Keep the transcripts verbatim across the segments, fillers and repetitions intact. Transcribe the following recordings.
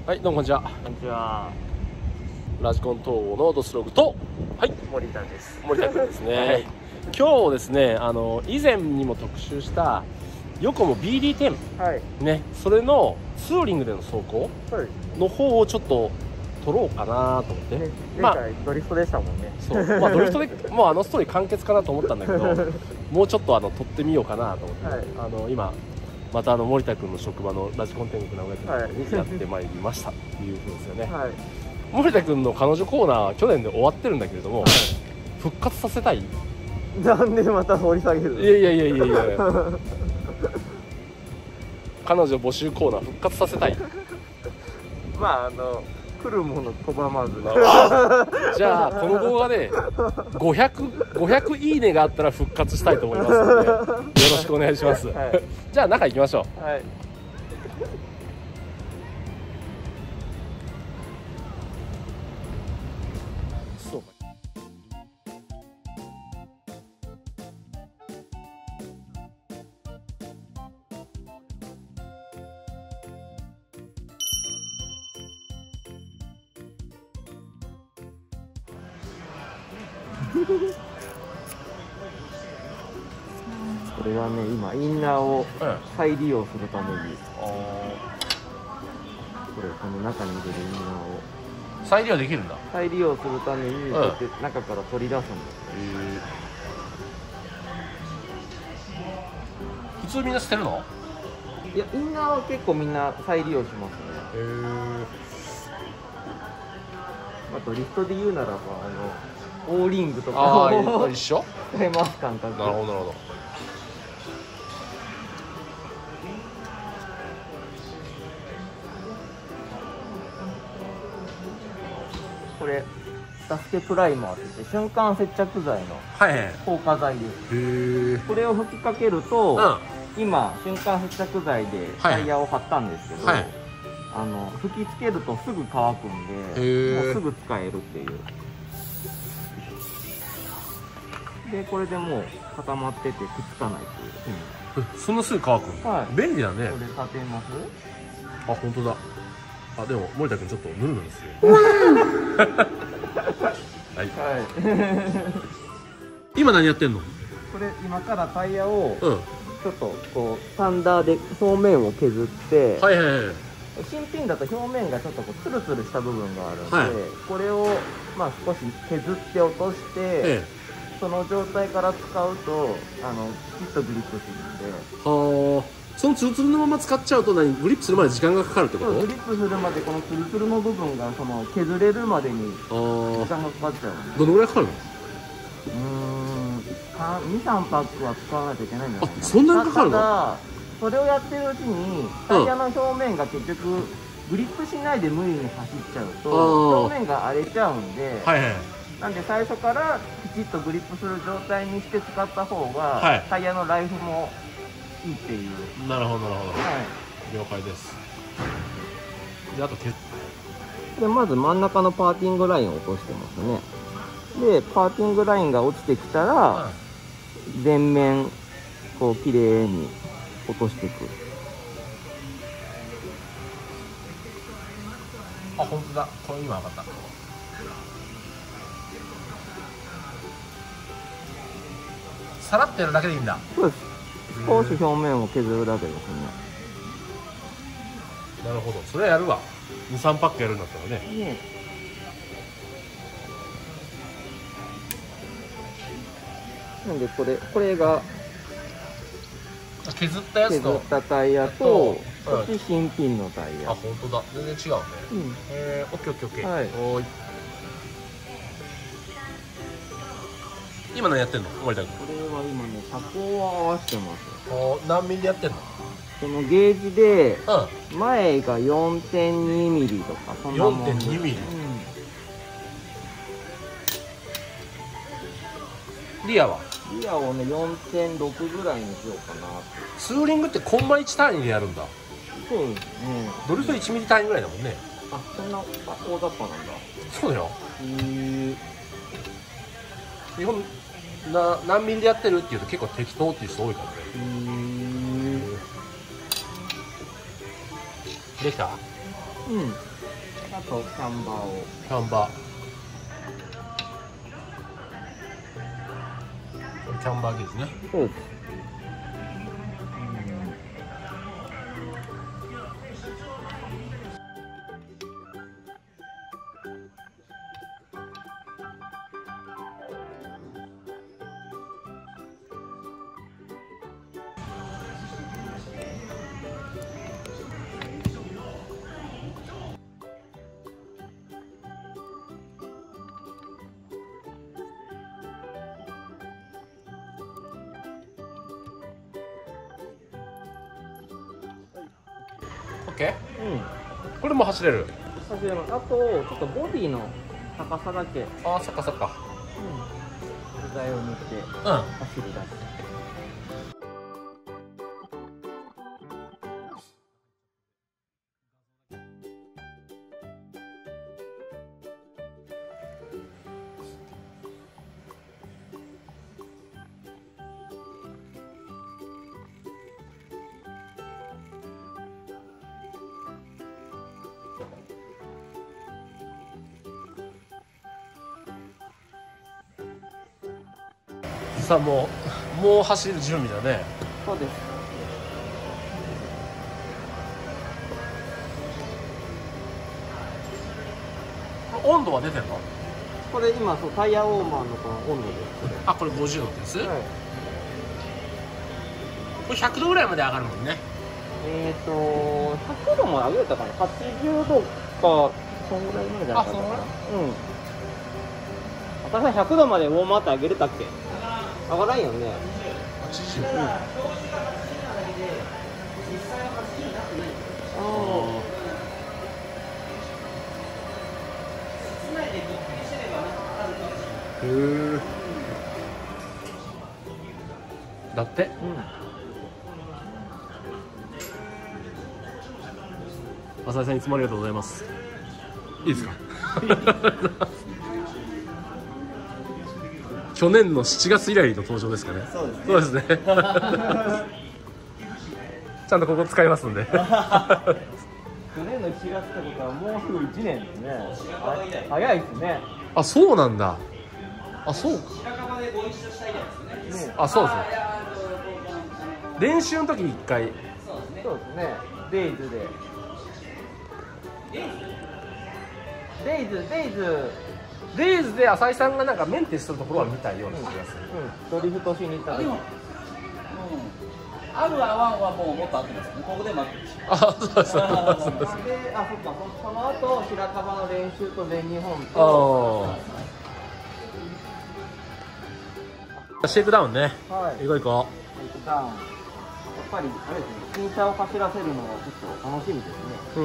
はい、どうもこんにちは。 こんにちは。 ラジコン統合のドスログと、はい、 森田です。 森田君ですね。 はい、 今日ですね、あの以前にも特集したヨコモ ビーディーテン、 はい、 ね、それのツーリングでの走行はい、 の方をちょっと撮ろうかなと思って。 ね、 まあ前回ドリフトでしたもんね。 そう、まあドリフトでもうあのストーリー完結かなと思ったんだけど、もうちょっとあの撮ってみようかなと思って、 はい、 あの今またあの森田君の職場のラジコン天国名古屋店にやってまいりましたっていうことですよね。 はい、 森田君の彼女コーナーは去年で終わってるんだけれども、はい、復活させたい。 なんでまた掘り下げるの？ いやいやいやいやいや彼女募集コーナー復活させたい。 まああの来るもの拒まず。 じゃあこの動画でごひゃく、ごひゃくいいねがあったら復活したいと思いますのでよろしくお願いします、はい、じゃあ中行きましょう。はい、そうか。 これはね、今インナーを再利用するために、うん、これこの中に入れるインナーを再利用できるんだ。 再利用するために、うん、こうやって中から取り出すんです。 普通みんな捨てるの？ いや、インナーは結構みんな再利用しますね。へー。あとリフトで言うならば、あのオーリングとかも一緒使えます感覚。 なるほどなるほど。 これダスケプライマーって言って瞬間接着剤の硬化剤です。へー。これを吹きかけると、うん、今瞬間接着剤でタイヤを貼ったんですけど、はい、あの吹きつけるとすぐ乾くんで、もうすぐ使えるっていう。でこれでもう固まっててくっつかないっていう。 うん、そんなすぐ乾くの？はい、便利だね。 これ立てます？ あ、本当だ。あ、でも森田君ちょっとヌルヌルする。はい。はい、今何やってんの？ これ今からタイヤをちょっとこうサンダーで表面を削って、はいはいはい。新品だと表面がちょっとこうツルツルした部分があるんで、はい、これをまあ少し削って落として、ええ、その状態から使うとあのきちっとグリップするんで。はあ。 そのツルツルのまま使っちゃうと何、グリップするまで時間がかかるってこと？ グリップするまでこのツルツルの部分がその削れるまでに時間がかかっちゃう。 どのぐらいかかるの？ うーん、に、さんパックは使わないといけないんじゃないかな。 あ、そんなにかかるの？ ただそれをやってるうちにタイヤの表面が結局グリップしないで無理に走っちゃうと表面が荒れちゃうんで、はいはい、なんで最初からきちっとグリップする状態にして使った方が、はい、タイヤのライフもいいっていう。 なるほどなるほど、はい、了解です。であとけでまず真ん中のパーティングラインを落としてますね。でパーティングラインが落ちてきたら、はい、全面こう綺麗に落としていく。 あ、本当だ。これ今分かった。さらってやるだけでいいんだ。 そうです。少し表面を削るだけですね。 なるほど。それはやるわ。に、さんパックやるんだったらね。ね。 なんでこれこれが削ったやつと削ったタイヤと、こっち新品のタイヤ。 あ、本当だ。全然違うね。うん。えー、オッケーオッケーオッケー。はい。おーい。今何やってんの？森田君。 これは今ね、車高を合わせてます。 お、何ミリでやってんの？ そのゲージで、うん、前が よんてんにミリとかそんなもん。よんてんにミリ。 うん、リアは？ リアをね よんてんろく ぐらいにしようかなって。 ツーリングってコンマいち単位でやるんだ。 そうですね。 ドリフトいちミリ単位ぐらいだもんね。 あ、そんな大雑把なんだ。 そうだよ。へえ。基本な何ミリでやってるっていうと結構適当っていう人多いからね。うん。できた？ うん。 あとキャンバーを。 キャンバー。キャンバーゲージね。 そうです。 オッケー。 うん。 これも走れる。 走れます。あとちょっとボディの高さだけ。 ああ、そっかそっか。 うん。具材を塗ってうん。 走り出す。 さあもうもう走る準備だね。 そうです。 温度は出てるの？ これ今そうタイヤウォーマーのこの温度です。これあ、これごじゅうどってやつ？ はい。 これひゃくどぐらいまで上がるもんね。 えっ、ー、とひゃくども上げたかな。はちじゅうどかそんぐらいまでじゃなかったかな。 あ、そんぐらい？ うん。私はひゃくどまでウォーマーって上げれたっけ？上がらんよね。 はちじゅう。うん。 ああ。 へえ。だって。 うん。 浅井さんいつもありがとうございます。いいですか？去年のしちがつ以来の登場ですかね。 そうですね。 そうですね。ちゃんとここ使いますんで。 去年のしちがつってことはもうすぐいちねんですね。早いですね。 あ、そうなんだ。あ、そうか。 白樺でご一緒したいですね。 あ、そうですね。練習の時に一回。 そうですね。デイズで。デイズ、デイズ。 レイズで浅井さんがなんかメンテするところは見たような気がする。 うん、ドリフトしに行った時。 あるあわんはもうもっと合ってますね。ここで待ってるし。 あ、そうです。そうです。 で、あ、そっか、そその後白樺の練習と全日本と。 ああ。シェイクダウンね。 はい。 行こう行こシェイクダウン。やっぱりあれですね。新車を走らせるのがちょっと楽しみですね。 う。うん。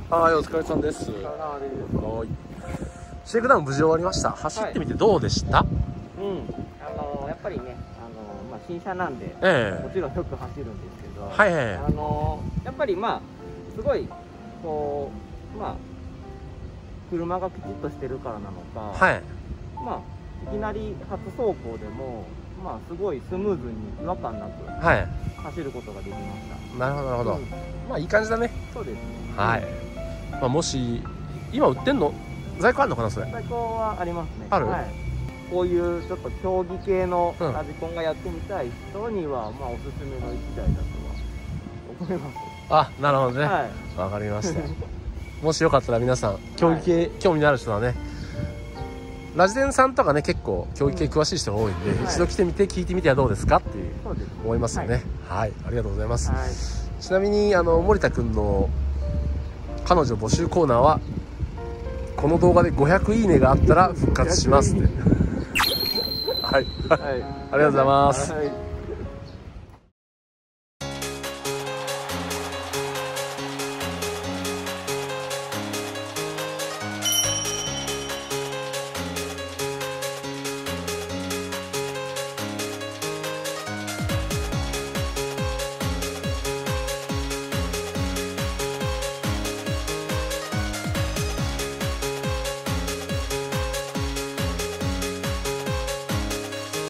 はい、お疲れさんです。はい。シェイクダウン無事終わりました。走ってみてどうでした？はい、 うん、あのー、やっぱりね、あのー、まあ新車なんで、 ええ、 もちろんよく走るんですけど、 はいはい、 あのー、やっぱりまあすごいこうまあ車がきちっとしてるからなのか、はい、まあいきなり初走行でもまあすごいスムーズに違和感なく走ることができました。 なるほどなるほど。うん、まあいい感じだね。 そうですね。 はい。まあもし今売ってんの在庫あるのかなそれ？在庫はありますね。 ある？ はい。こういうちょっと競技系のラジコンがやってみたい人には、うん、まあおすすめのいちだいだとは思います。 あ、なるほどね。はい。わかりました。もしよかったら皆さん競技系、はい、興味のある人はね。ラジデンさんとかね結構競技系詳しい人が多いんで、うん、一度来てみて聞いてみてはどうですかっていう思いますよね。はい、はい、ありがとうございます。はい、ちなみにあの森田君の彼女募集コーナーはこの動画でごひゃくいいねがあったら復活しますって。はい、はい、ありがとうございます。はい。